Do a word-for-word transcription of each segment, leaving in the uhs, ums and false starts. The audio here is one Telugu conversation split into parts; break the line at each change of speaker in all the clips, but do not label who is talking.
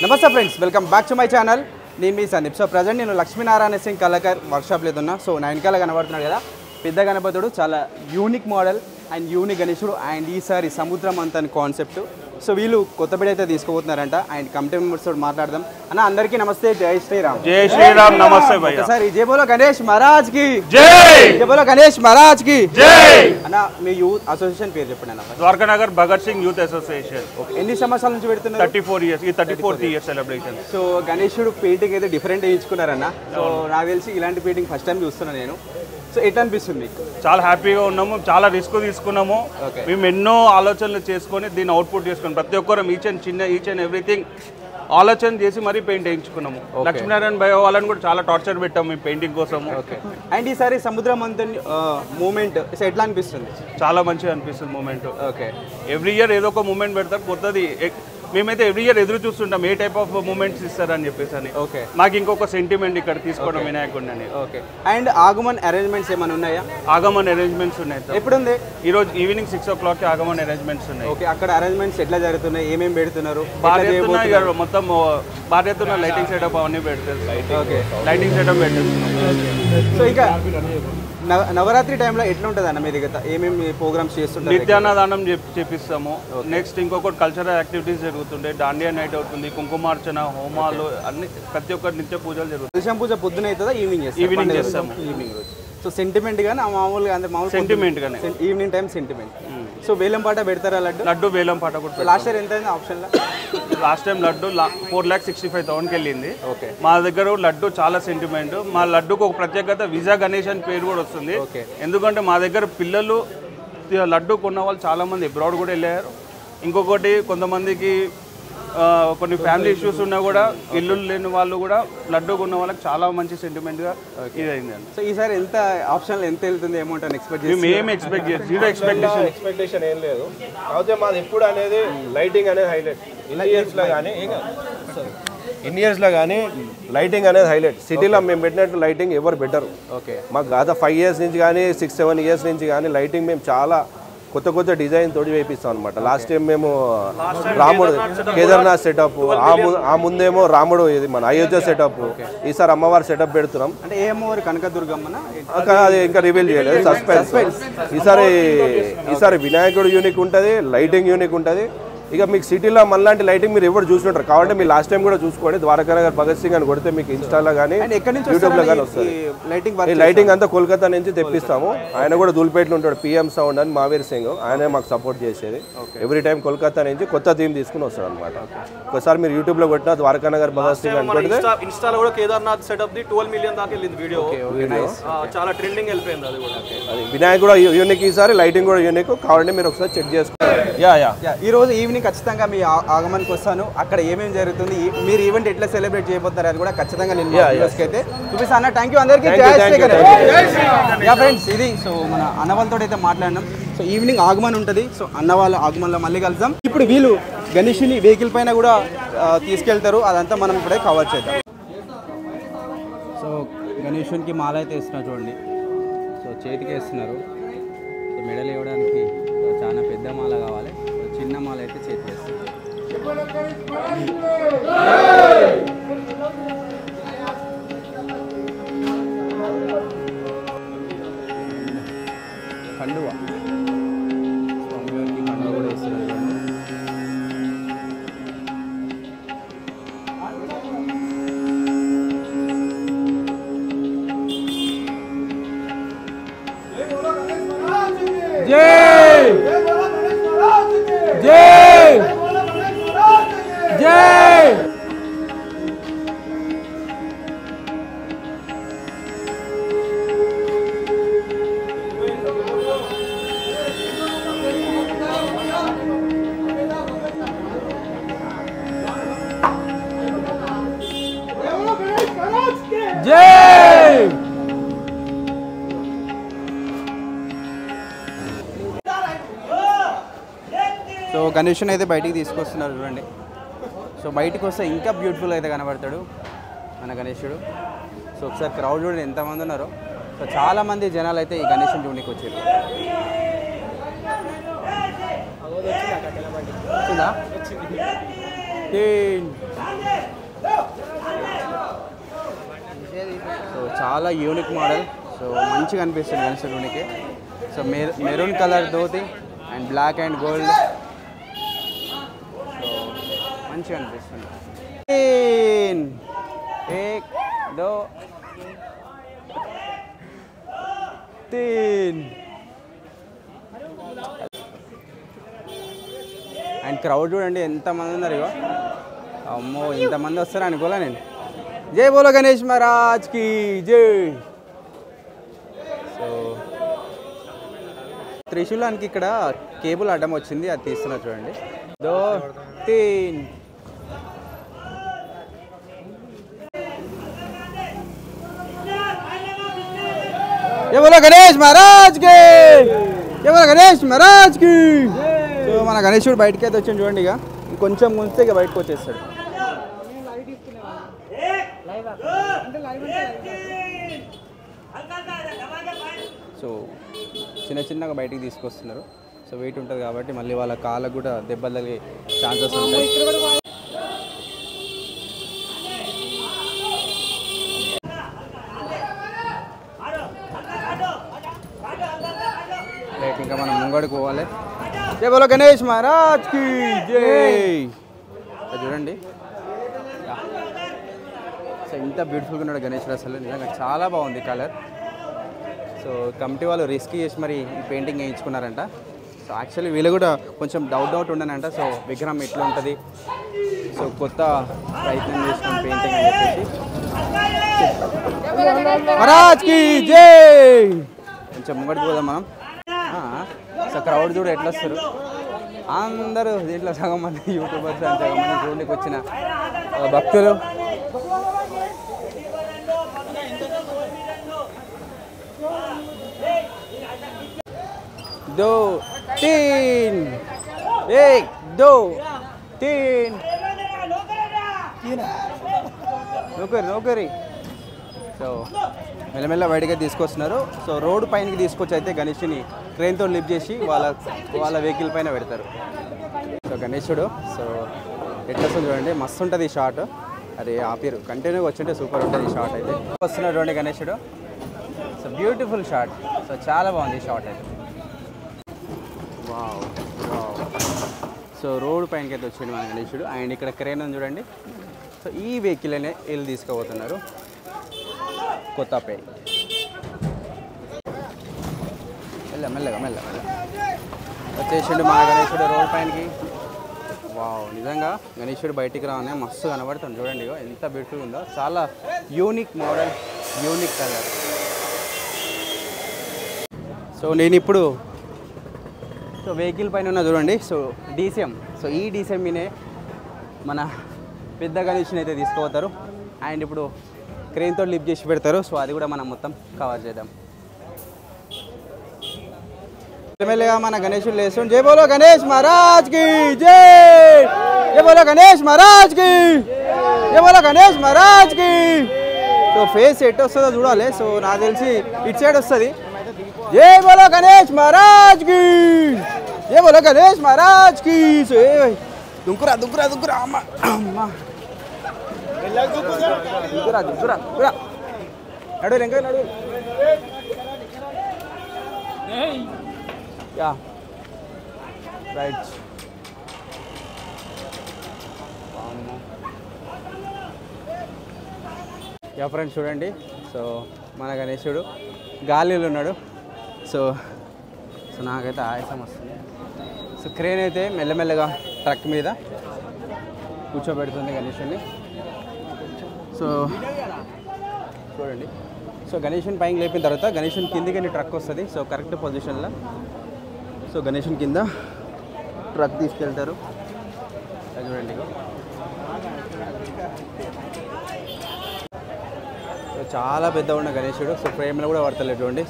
నమస్తే friends, welcome back to my channel. నేను మీ సందీప్. సో ప్రజెంట్ నేను లక్ష్మీనారాయణ సింగ్ కళాకార్ వర్క్షాప్లో ఉన్నా. సో నా వెనకాల కనబడుతున్నాడు కదా పెద్ద గణపతుడు, చాలా యూనిక్ మోడల్ అండ్ యూనిక్ గణేశుడు. అండ్ ఈసారి సముద్రం అంత కాన్సెప్ట్. సో వీళ్ళు కొత్త బిడ్ అయితే తీసుకోబోతున్నారంట. అండ్ కమిటీ మెంబర్స్ తోటి మాట్లాడదాం. అన్న అందరికీ నమస్తే, జై శ్రీరామ్.
జై శ్రీరామ్. నమస్తే భయ్యా.
ఒకసారి జై బోలో గణేష్ మహారాజ్ కి
జై.
జై బోలో గణేష్ మహారాజ్ కి
జై.
అన్న మీ యూత్ అసోసియేషన్ పేరు చెప్పండి అన్న.
Dwarakanagar Bhagat Singh youth association.
ఎన్ని సంవత్సరాల నుంచి పెడుతున్నారు?
థర్టీ ఫోర్ ఇయర్స్ ఈ thirty fourth year celebration.
So గణేశుడు పెయింటింగ్ అయితే డిఫరెంట్ వేయించుకున్నారన్న. సో నాకు తెలిసి ఇలాంటి పెయింటింగ్ ఫస్ట్ టైం చూస్తున్నాను నేను. సో ఎట్లా అనిపిస్తుంది మీకు?
చాలా హ్యాపీగా ఉన్నాము, చాలా రిస్క్ తీసుకున్నాము. మేము ఎన్నో ఆలోచనలు చేసుకొని దీన్ని అవుట్పుట్ చేసుకున్నాం. ప్రతి ఒక్కరు ఈచ్ అండ్ చిన్న ఈచ్ అండ్ ఎవ్రీథింగ్ ఆలోచన చేసి మరీ పెయింట్ వేయించుకున్నాము. లక్ష్మీనారాయణ భయ వాళ్ళని కూడా చాలా టార్చర్ పెట్టాము మేము పెయింటింగ్ కోసం.
అండ్ ఈసారి సముద్రం అంత మూమెంట్ ఎట్లా అనిపిస్తుంది?
చాలా మంచిగా అనిపిస్తుంది మూమెంట్.
ఓకే,
ఎవ్రీ ఇయర్ ఏదో ఒక మూమెంట్ పెడతారు కొత్తది. మేమైతే ఎవ్రీ ఇయర్ ఎదురు చూస్తుంటాం ఏ టైప్ ఆఫ్ మూమెంట్స్ ఇస్తారని చెప్పేసి అని.
ఓకే,
మాకు ఇంకొక సెంటిమెంట్ ఇక్కడ తీసుకోవడం వినాయకుడిని అని.
ఓకే, అండ్ ఆగమన్ అరేంజ్మెంట్స్ ఏమైనా ఉన్నాయా?
ఆగమన్ అరేంజ్మెంట్స్ ఉన్నాయి.
ఎప్పుడు ఉంది?
ఈ రోజు evening six o'clock Aagaman arrangements ఉన్నాయి.
ఓకే, అక్కడ అరేంజ్మెంట్స్ ఎట్లా జరుగుతున్నాయి, ఏమేమి పెడుతున్నారు?
మొత్తం భారీ ఎత్తున లైటింగ్ సెటప్ అవన్నీ పెడతారు.
ఓకే,
లైటింగ్ సెటప్ పెట్టేస్తున్నాం.
సో ఇక నవరాత్రి టైంలో ఎట్లా ఉంటుంది అన్న మీ దగ్గర? ఏమేమి ప్రోగ్రామ్స్ చేస్తుంటారు?
నిత్యాన్నదానం చేపిస్తాము. నెక్స్ట్ ఇంకొకటి కల్చరల్ యాక్టివిటీస్ జరుగుతుండే. దాండియా నైట్ అవుతుంది, కుంకుమార్చన, హోమాలు అన్ని ప్రతి ఒక్కటి నిత్య పూజలు జరుగుతాయి.
తులసి పూజ పొద్దున అవుతుందా ఈవినింగ్?
ఈవినింగ్ చేస్తాము.
ఈవినింగ్ రోజు. సో సెంటిమెంట్ గానీ మామూలుగా అందరు మామూలు
సెంటిమెంట్ గానీ
ఈవినింగ్ టైం సెంటిమెంట్. సో వేలం పాట పెడతారా? లడ్డు
లడ్డు వేలం పాట కూడా.
లాస్ట్ ఇయర్ ఎంత అయింది ఆప్షన్లో?
Last time laddu four lakh sixty five థౌసండ్కి వెళ్ళింది.
ఓకే,
మా దగ్గర లడ్డు చాలా సెంటిమెంట్. మా లడ్డుకు ఒక ప్రత్యేకత విజా గణేష్ అని పేరు కూడా వస్తుంది. ఎందుకంటే మా దగ్గర పిల్లలు లడ్డు కొన్న వాళ్ళు చాలా మంది అబ్రాడ్ కూడా వెళ్ళారు. ఇంకొకటి కొంతమందికి కొన్ని ఫ్యామిలీ ఇష్యూస్ ఉన్నా కూడా ఇల్లు లేని వాళ్ళు కూడా లడ్డు కొన్న వాళ్ళకి చాలా మంచి సెంటిమెంట్గా ఇది అయిందండి.
సో ఈసారి ఎంత ఆప్షన్లో ఎంత వెళ్తుంది అమౌంట్ అని ఎక్స్పెక్ట్
మేము ఏం ఎక్స్పెక్ట్ చేయాలి? జీరో ఎక్స్పెక్టేషన్
ఎక్స్పెక్టేషన్ ఏం లేదు. కాకపోతే మాది ఎప్పుడు అనేది లైటింగ్ అనేది హైలైట్. ఇన్ని ఇయర్స్లో కానీ ఇన్ని ఇయర్స్లో కానీ లైటింగ్ అనేది హైలైట్. సిటీలో మేము పెట్టినట్టు లైటింగ్ ఎవరు బెటర్.
ఓకే,
మాకు గత ఫైవ్ ఇయర్స్ నుంచి కానీ సిక్స్ సెవెన్ ఇయర్స్ నుంచి కానీ లైటింగ్ మేము చాలా కొత్త కొత్త డిజైన్ తోటి వేపిస్తాం అనమాట. లాస్ట్ టైం మేము రాముడు కేదార్నాథ్ సెటప్, ఆ ముందేమో రాముడు ఇది మన అయోధ్య సెటప్. ఈసారి అమ్మవారి సెటప్ పెడుతున్నాం.
అంటే ఏ అమ్మవారు? కనకదుర్గమ్మ.
అది ఇంకా రివీల్ చేయలేదు, సస్పెన్స్. ఈసారి ఈసారి వినాయకుడు యూనిక్ ఉంటుంది, లైటింగ్ యూనిక్ ఉంటుంది. ఇక మీకు సిటీలో మనలాంటి లైటింగ్ మీరు ఎవరు చూసుకుంటారు కాబట్టి మీరు లాస్ట్ టైం కూడా చూసుకోండి. ద్వారకానగర్ భగత్ సింగ్ అని కొడితే మీకు ఇన్స్టాలో కానీ యూట్యూబ్లో కానీ వస్తుంది. ఈ లైటింగ్ అంతా కోల్కతా నుంచి తెప్పిస్తాము. ఆయన కూడా దూల్పేటలో ఉంటాడు, పిఎం సౌండ్ అని మావీర్ సింగ్. ఆయనే మాకు సపోర్ట్ చేసేది. ఎవ్రీ టైం కోల్కతా నుంచి కొత్త థీమ్ తీసుకుని వస్తాడు అనమాట. ఒకసారి మీరు యూట్యూబ్లో కొట్టినా ద్వారకానగర్ భగత్ సింగ్ అని కొడితే
ఇన్స్టాలో కూడా Kedarnath setup the twelve million దాకా వెళ్ళింది వీడియో. చాలా ట్రెండింగ్ వెళ్ళిపోయింది అది కూడా.
అది వినాయక్ కూడా యూనిక్, ఈసారి లైటింగ్ కూడా యూనిక్. కావాలంటే మీరు ఒకసారి చెక్ చేసుకోండి.
యా యా ఈ రోజు ఈవినింగ్ ఖచ్చితంగా మీ ఆగమనకి వస్తాను. అక్కడ ఏమేమి జరుగుతుంది, మీరు ఈవెంట్ ఎట్లా సెలబ్రేట్ చేయబోతారు అది కూడా ఖచ్చితంగా నేను అయితే చూపిస్తాను అన్న. థ్యాంక్ యూ అందరికీ. యా ఫ్రెండ్స్, ఇది సో మన అన్న వాళ్ళతో అయితే మాట్లాడినాం. సో ఈవినింగ్ ఆగమన్ ఉంటుంది. సో అన్న వాళ్ళ ఆగమన్లో మళ్ళీ కలుద్దాం. ఇప్పుడు వీళ్ళు గణేషుని వెహికల్ పైన కూడా తీసుకెళ్తారు, అదంతా మనం ఇప్పుడే కవర్ చేద్దాం. సో గణేషునికి మాల అయితే వేస్తున్నారు చూడండి. సో చేతికి వేస్తున్నారు. సో మెడలు ఇవ్వడానికి చాలా పెద్ద మాల కావాలి, చిన్న మాల అయితే చేతికి వేస్తున్నారు. కండువ స్వామివారికి కండువ కూడా వేస్తున్నారు. జై జై జై. జై. సో గణేషుని అయితే బయటికి తీసుకొస్తున్నారు చూడండి. సో బయటికి వస్తే ఇంకా బ్యూటిఫుల్ అయితే కనబడతాడు మన గణేశుడు. సో ఒకసారి క్రౌడ్ చూడండి ఎంతమంది ఉన్నారో. సో చాలామంది జనాలు అయితే ఈ గణేషుని చూడడానికి వచ్చారు. వచ్చిందా? సో చాలా యూనిక్ మోడల్. సో మంచిగా అనిపిస్తుంది గణేశుడికి. So maroon colour dhoti and black and gold. So మంచిగా అనిపిస్తుంది. ఏక్ దో తీన్. అండ్ క్రౌడ్ చూడండి ఎంతమంది ఉన్నారు. ఇగో అమ్మో ఇంతమంది వస్తారు అనుకోలే నేను. జై బోలో గణేష్ మహారాజ్కి జై. సో త్రిశూలానికి ఇక్కడ కేబుల్ అడ్డం వచ్చింది, అది తీస్తున్నా చూడండి. దో తీన్. జై బోలో గణేష్ మహారాజ్కి జై బోలో గణేష్ మహారాజ్కి. సో మన గణేశుడు బయటకి అయితే వచ్చాను చూడండి. ఇక కొంచెం ముంచితే ఇక బయటకు వచ్చేస్తాడు. సో చిన్న చిన్నగా బయటికి తీసుకొస్తున్నారు. సో వెయిట్ ఉంటుంది కాబట్టి మళ్ళీ వాళ్ళ కాళ్ళకు కూడా దెబ్బలు తగిలే ఛాన్సెస్ ఉంటాయి. రైట్, ఇంకా మనం ముంగడికి పోవాలి. జై బోలో గణేష్ మహారాజ్కి జై. చూడండి సో ఇంత బ్యూటిఫుల్గా ఉన్నాడు గణేశుడు. అసలు నిజంగా చాలా బాగుంది కలర్. సో కమిటీ వాళ్ళు రిస్క్ చేసి మరి ఈ పెయింటింగ్ వేయించుకున్నారంట. సో యాక్చువల్లీ వీళ్ళు కూడా కొంచెం డౌట్ డౌట్ ఉండనంట. సో విగ్రహం ఎట్లా ఉంటుంది, సో కొత్త ప్రయత్నం చేసిన పెయింటింగ్ అని చెప్పేసి. మహారాజ్కి జై. కొంచెం ముంగడికి పోదాం మనం. సో క్రౌడ్ చూడు ఎట్లా వస్తారు అందరూ. దీంట్లో సగం మంది యూట్యూబర్స్ అండ్ సగం మంది చూడడానికి వచ్చిన భక్తులు. दो तीन एक दो तीन నౌకరి నౌకరి. సో మెల్లమెల్ల బయటకి తీసుకొస్తున్నారు. సో రోడ్డు పైనకి తీసుకొచ్చి అయితే గణేషుని ట్రైన్తో లిఫ్ట్ చేసి వాళ్ళ వాళ్ళ వెహికల్ పైన పెడతారు. సో గణేశుడు సో ఎట్లా వస్తుంది చూడండి, మస్తు ఉంటుంది ఈ షాట్. అది ఆపిరు కంటిన్యూగా వచ్చింటే సూపర్ ఉంటుంది ఈ షాట్ అయితే. వస్తున్నాడు చూడండి గణేశుడు. So beautiful shot. సో చాలా బాగుంది ఈ షాట్ అయితే. Wow wow. సో రోడ్ పైనకి అయితే వచ్చింది మన గణేశుడు. అండ్ ఇక్కడ క్రేన్ ఉంది చూడండి. సో ఈ వెహికల్ అనే వీళ్ళు తీసుకుపోతున్నారు కొత్తపేట. మెల్ల మెల్లగా మెల్ల మెల్ల వచ్చేసిండు మన గణేశుడు రోడ్ పైనకి. వావ్, నిజంగా గణేశుడు బయటికి రావనే మస్తు కనబడుతుంది చూడండి. ఎంత బ్యూటిఫుల్ ఉందో. చాలా unique model, unique colour. So నేను ఇప్పుడు సో వెహికల్ పైన ఉన్న చూడండి. So DCM. సో ఈ డీసీఎం మీనే మన పెద్ద గణేష్ని అయితే తీసుకుపోతారు. అండ్ ఇప్పుడు క్రెయిన్తో లిఫ్ట్ చేసి పెడతారు. సో అది కూడా మనం మొత్తం కవర్ చేద్దాం. మెల్లగా మన గణేశుడు లేస్తుంది. జై బోలో గణేష్ మహారాజ్కి జై. జై బోలో గణేష్ మహారాజ్కి జై బోలో గణేష్ మహారాజ్కి. సో ఫేస్ ఎట్ వస్తుందో చూడాలి. సో నాకు తెలిసి ఇటు సైడ్ వస్తుంది. జై బోలో గణేష్ మహారాజ్కి జై బోలో గణేష్ మహారాజ్కి. సో దుంకురా దుంకురా దుంకురా అమ్మ అమ్మ దుంకురా దుంకురా దుంకురా. నడు వెంక నడు. Yeah right. యా ఫ్రెండ్స్ చూడండి. సో మన గణేశుడు గాలిలో ఉన్నాడు. సో సో నాకైతే ఆయాసం వస్తుంది. సో క్రేన్ అయితే మెల్లమెల్లగా ట్రక్ మీద కూర్చోబెడుతుంది గణేశుని. సో చూడండి. సో గణేశుని పైకి లేపిన తర్వాత గణేశుని కిందికి ట్రక్ వస్తుంది. సో కరెక్ట్ పొజిషన్లో సో గణేశుని కింద ట్రక్ తీసుకెళ్తారు. చూడండి. సో చాలా పెద్ద ఉన్న గణేశుడు. సో ఫ్రేమ్లో కూడా పడతలేదు చూడండి.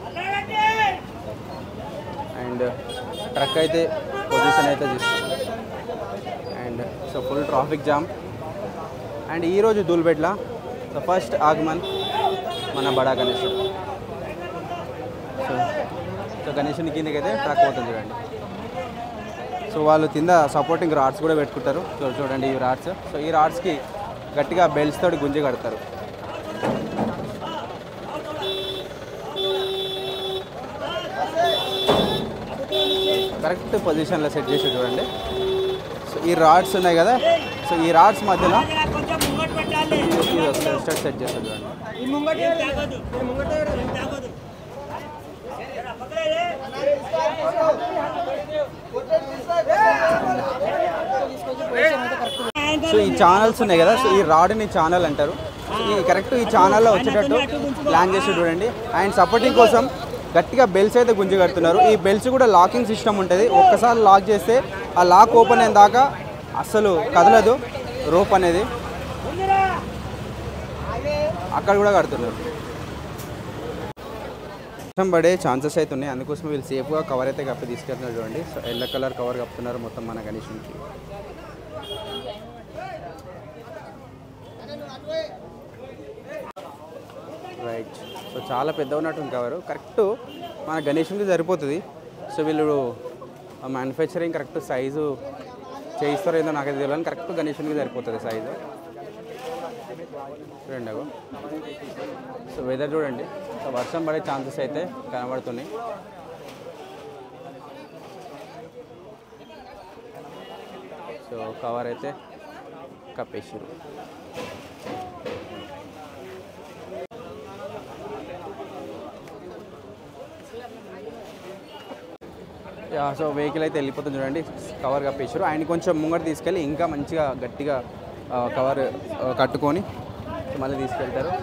అండ్ ట్రక్ అయితే పొజిషన్ అయితే తీసుకుంది. And so full traffic jam. And ఈరోజు ధూల్పేట్ల సో ఫస్ట్ ఆగమన్ మన బడా గణేశుడు. సో సో గణేశుని కిందకి అయితే ట్రక్ పోతుంది చూడండి. సో వాళ్ళు కింద సపోర్టింగ్ రాడ్స్ కూడా పెట్టుకుంటారు. సో చూడండి ఈ రాడ్స్. సో ఈ రాడ్స్కి గట్టిగా బెల్ట్స్ తోటి గుంజి కడతారు. కరెక్ట్ పొజిషన్లో సెట్ చేసి చూడండి. సో ఈ రాడ్స్ ఉన్నాయి కదా, సో ఈ రాడ్స్ మధ్యలో సెట్ చేస్తారు చూడండి. సో ఈ ఛానల్స్ ఉన్నాయి కదా, సో ఈ రాడ్ని ఛానల్ అంటారు. ఈ కరెక్ట్ ఈ ఛానల్లో వచ్చేటట్టు ప్లాన్ చేసి చూడండి. అండ్ సపోర్టింగ్ కోసం గట్టిగా బెల్ట్స్ అయితే గుంజి కడుతున్నారు. ఈ బెల్ట్స్ కూడా లాకింగ్ సిస్టమ్ ఉంటుంది. ఒక్కసారి లాక్ చేస్తే ఆ లాక్ ఓపెన్ అయిన దాకా అస్సలు కదలదు రోప్ అనేది. అక్కడ కూడా కడుతున్నారు. వర్షం పడే ఛాన్సెస్ అయితే ఉన్నాయి, అందుకోసం వీళ్ళు సేఫ్గా కవర్ అయితే కప్పి తీసుకెళ్తున్నారు చూడండి. సో ఎల్లో కలర్ కవర్ కప్పుతున్నారు మొత్తం మన గణేషునికి. రైట్. సో చాలా పెద్ద ఉన్నట్టుంది కవరు. కరెక్ట్ మన గణేషునికి సరిపోతుంది. సో వీళ్ళు మ్యానుఫ్యాక్చరింగ్ కరెక్ట్ సైజు చేయిస్తారో ఏదో నాకైతే తెలియదు, కరెక్ట్ గణేషునికి సరిపోతుంది సైజు. చూడండి. సో వెదర్ చూడండి. సో వర్షం పడే ఛాన్సెస్ అయితే కనబడుతున్నాయి. సో కవర్ అయితే కప్పేసారు. సో వెహికల్ అయితే వెళ్ళిపోతుంది చూడండి. కవర్ కప్పేసారు. ఆయన కొంచెం ముంగట తీసుకెళ్ళి ఇంకా మంచిగా గట్టిగా కవర్ కట్టుకొని మళ్ళీ తీసుకెళ్తారు.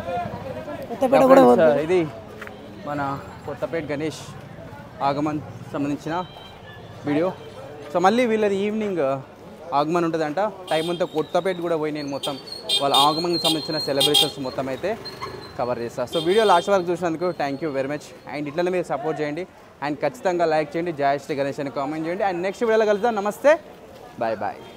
ఇది మన కొత్తపేట గణేష్ ఆగమన్ సంబంధించిన వీడియో. సో మళ్ళీ వీళ్ళది ఈవినింగ్ ఆగమన్ ఉంటుందంట. టైం అంతా కొత్తపేట కూడా పోయి నేను మొత్తం వాళ్ళ ఆగమన్కి సంబంధించిన సెలబ్రేషన్స్ మొత్తం అయితే కవర్ చేస్తాను. సో వీడియో లాస్ట్ వరకు చూసినందుకు thank you very much. And ఇట్లనే మీరు సపోర్ట్ చేయండి అండ్ ఖచ్చితంగా లైక్ చేయండి. జై శ్రీ గణేష్ అని కామెంట్ చేయండి. అండ్ నెక్స్ట్ వీడియోలో కలుద్దాం. నమస్తే, బాయ్ బాయ్.